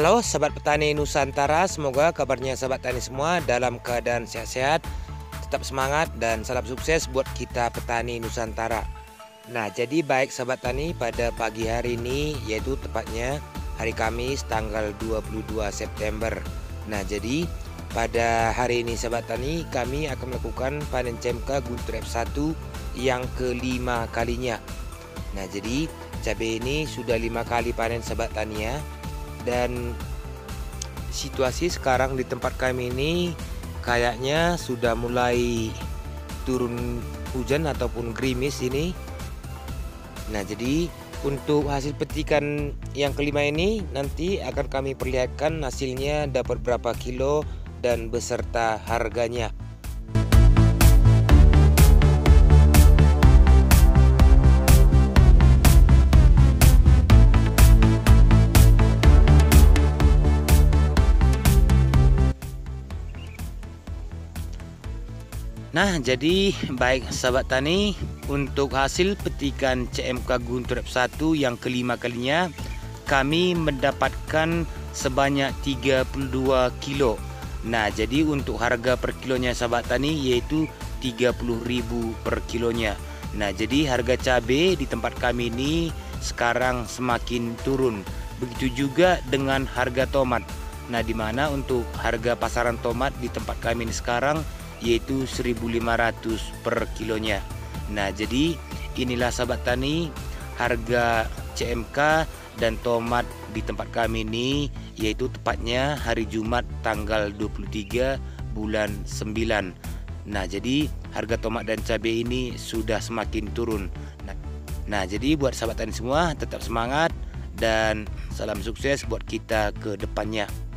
Halo sahabat petani Nusantara, semoga kabarnya sahabat tani semua dalam keadaan sehat-sehat, tetap semangat dan salam sukses buat kita petani Nusantara. Nah, jadi baik sahabat tani, pada pagi hari ini yaitu tepatnya hari Kamis tanggal 22 September. Nah, jadi pada hari ini sahabat tani kami akan melakukan panen CMK Guntur F1 yang kelima kalinya. Nah, jadi cabai ini sudah 5 kali panen sahabat tani ya. Dan situasi sekarang di tempat kami ini kayaknya sudah mulai turun hujan ataupun gerimis ini. Nah, jadi untuk hasil petikan yang kelima ini nanti akan kami perlihatkan hasilnya dapat berapa kilo dan beserta harganya. Nah, jadi baik sahabat tani, untuk hasil petikan CMK Guntur F1 yang kelima kalinya kami mendapatkan sebanyak 32 kilo. Nah, jadi untuk harga per kilonya sahabat tani yaitu 30.000 per kilonya. Nah, jadi harga cabai di tempat kami ini sekarang semakin turun. Begitu juga dengan harga tomat. Nah, di mana untuk harga pasaran tomat di tempat kami ini sekarang yaitu 1.500 per kilonya. Nah, jadi inilah sahabat tani harga CMK dan tomat di tempat kami ini, yaitu tepatnya hari Jumat tanggal 23 bulan 9. Nah, jadi harga tomat dan cabai ini sudah semakin turun. Nah, jadi buat sahabat tani semua tetap semangat dan salam sukses buat kita ke depannya.